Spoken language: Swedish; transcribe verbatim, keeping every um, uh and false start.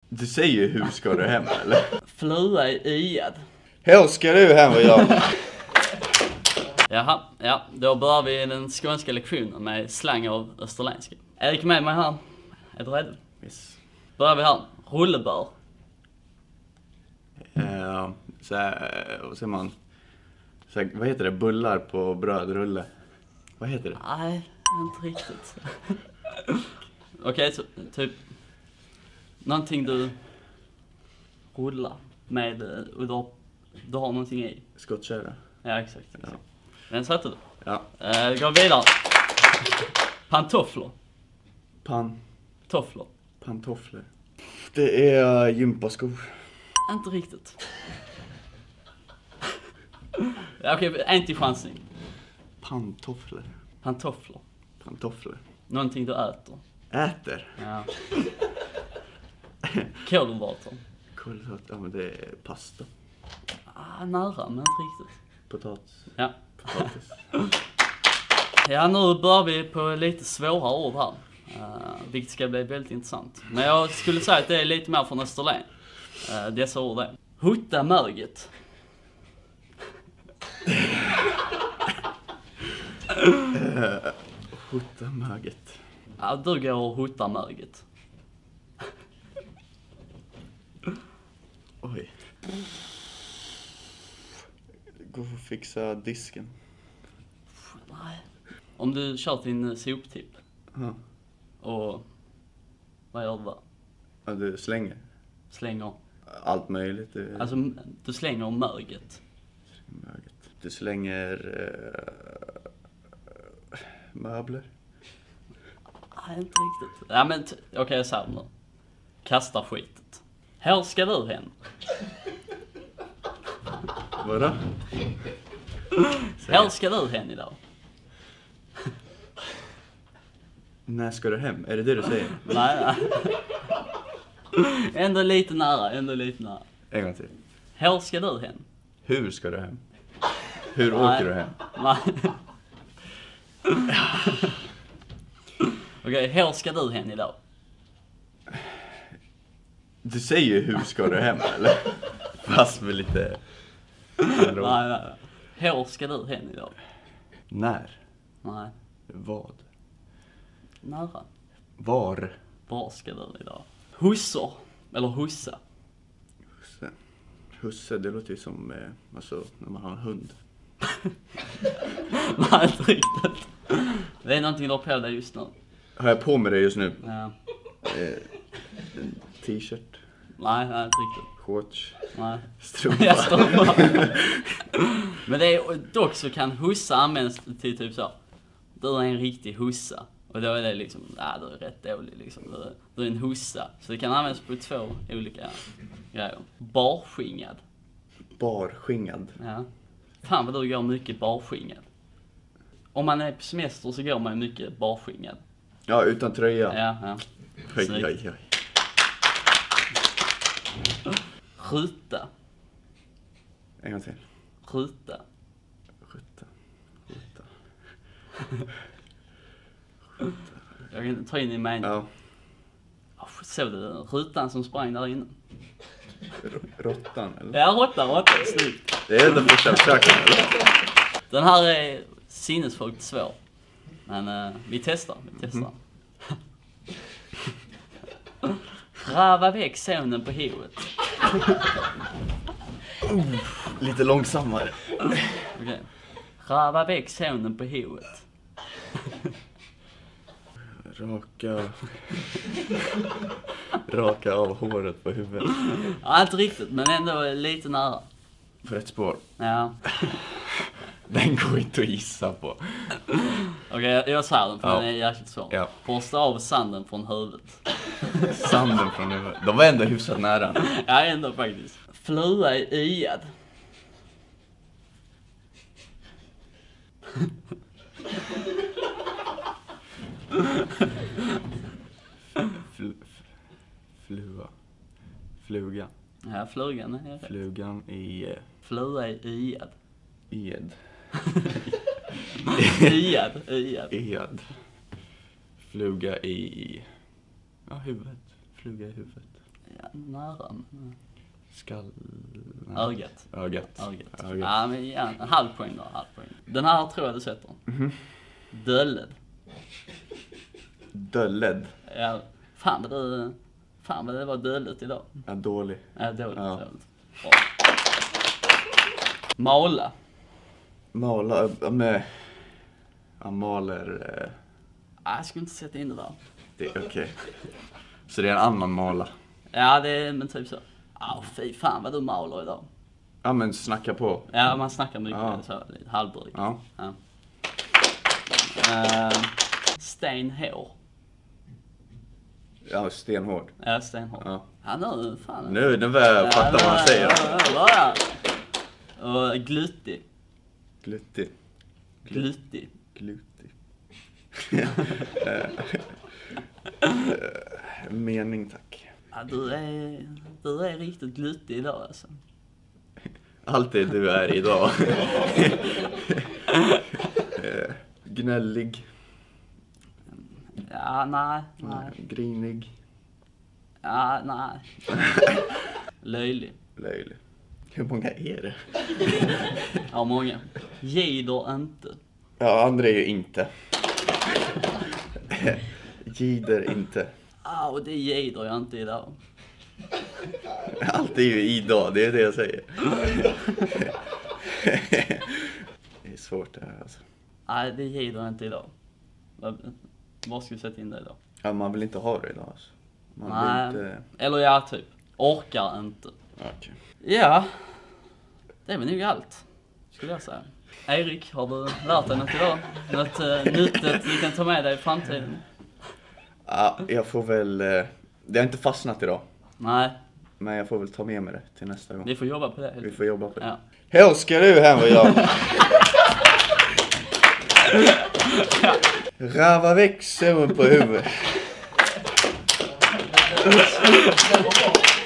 Du säger ju hur ska du hem, eller? Flua är iad. Hur ska du hem idag? Jaha, ja, då börjar vi den skånska lektionen med slang av österländska. Erik med mig här. Är du redo? Yes. Börjar vi här. Rullebör. Uh, så här, vad säger man? Så här, vad heter det? Bullar på brödrulle. Vad heter det? Nej, inte riktigt. Okej, okay, så typ någonting du rullar med och du har, du har någonting i. Skottkärra. Ja, exakt. exakt. Ja. Den satte du. Ja. Uh, går vidare. Pantofflor. Pan. Tofflor. Pantofflor. Det är uh, gympaskor. Inte riktigt. Ja, okej, okay, en till chansning. Pantofflor. Pantofflor. Pantofflor. Någonting du äter. Äter? Ja. Kolhydrater. Kolhydrater, ja men det är pasta. Ah, nära, men inte riktigt. Potatis. Ja. Potatis. Ja, nu börjar vi på lite svåra ord här. Uh, vilket ska bli väldigt intressant. Men jag skulle säga att det är lite mer från Österlen. Uh, dessa ord är. Hutta möget. uh, hutta möget. Ja, du går och huttar möget. Oj. Gå och fixa disken. Nej. Om du kör till en soptipp. Ja. Och vad gör du där? Ja, du slänger. Slänger. Allt möjligt. Du... Alltså, du slänger möget. Möget. Du slänger uh, möbler. Nej, inte riktigt. Ja, men t- okej, okay, jag säger nu. Kasta skitet. Här ska du hen. Vadå? Här ska du hen idag. När ska du hem? Är det det du säger? Nej, nej. Ändå lite nära, ändå lite nära. En gång till. Här ska du hen. Hur ska du hem? Hur Nej. åker du hem? Nej. Okej, okay, här ska du hen idag. Du säger ju hur ska du hem, eller? Fast med lite... Nej, nej, nej. Här ska du hen idag. När? Nej. Vad? Nära. Var? Var ska du idag? Hussor. Eller hussa. Husse. Husse, det låter ju som eh, alltså, när man har en hund. Nej, inte riktigt. Det är någonting du har på dig just nu. Har jag på mig det just nu? Ja. Eh, en t-shirt. Nej, nej, inte riktigt. Shorts. Nej. Strumpa. Jag strumpa. Men det är dock så kan hussa användas till typ så. Du är en riktig hussa. Och då är det liksom, nej, du är rätt dålig liksom. Du är, du är en hussa. Så det kan användas på två olika grejer. Barskingad. Barskingad. Ja. Fan vad du går mycket barskingad. Om man är på semester så går man mycket barskingad. Ja, utan tröja. Ja, ja. Oj, oj, oj. Skjuta. En gång till. Skjuta. Skjuta. Skjuta. Jag kan ta in i mig. Ja. Oh, såg du rutan som sprang där inne? R- Råttan, eller? Ja, råttan, råttan. Snyggt. Det är det första försöket, eller? Den här är sinnesfullt svår. Men uh, vi testar, vi testar. Mm. Rava väck sonen på hovet. uh, lite långsammare. Okej. Okay. Rava väck sonen på hovet. Raka... Raka av håret på huvudet. Ja, inte riktigt, men ändå lite nära. På rätt spår. Ja. Den går inte att gissa på. Okej, okay, jag, jag säger den för ja. den är jäkligt svår. Ja. Borsta av sanden från huvudet. Sanden från huvudet. De var ändå hyfsat nära. Ja, ändå faktiskt. Flua är iad. Fl- flua. Fluga. Ja, flugan är rätt. Flugan i... Uh, Flua är iad. Ed. Iad, iad. Ed. Fluga i... Ja, huvudet. Fluga i huvudet. Ja, nära. Men... Skall... Ögat. Ögat. Ögat. Ögat. Ja, men ja, en halv poäng då, halv poäng. Den här tror jag du sätter. Mhm. Dölled. Dölled. Ja, fan vad du... Fan vad det var dödligt idag. Ja, dålig. Ja, dåligt, Ja. dåligt. Bra. Mala. Mala, ja, med... Ja, maler... Eh, Ah, jag skulle inte sätta in det där. det är okej. Så det är en annan mala. Ja, det är men typ så. Ah, fy fan vad du maler idag. Ja, men snacka på. Ja, man snackar mycket Ja. så, lite halvbruk. Ja. Ja. Uh, stenhår. Ja, stenhård. Ja, stenhår. Ja. Ja, nu fan. Nu, nu börjar jag fatta vad man säger. Ja, ja, ja, ja. Och gluttig. Gluttig. Gluttig. Gluttig. Eh, eh, Mening, tack. Ja, du är, du är riktigt gluttig idag alltså. Allt det du är idag. Eh, Gnällig. Ja, nej, nej. Grinig. Ja, nej. Löjlig. Löjlig. Hur många är det? Ja, många. Gider inte. Ja, andra är ju inte. Gider inte. Ja, och det gider jag inte idag. Allt är ju idag, det är det jag säger. Det är svårt det här alltså. Nej, det gider jag inte idag. Vad- Var ska vi sätta in det då? Ja, man vill inte ha det idag alltså. Man Nej. vill inte... Eller ja, typ. Orkar inte. Okej. Ja. Det är väl nog allt, skulle jag säga. Erik, har du lärt dig något idag? Något uh, nyttigt du kan ta med dig i framtiden? Ja, jag får väl... eh, Det har inte fastnat idag. Nej, Men jag får väl ta med mig det till nästa gång. vi får jobba på det. Vi får jobba på det. Ja. Hej, ska du hem och jag? Rava växeln på huvudet.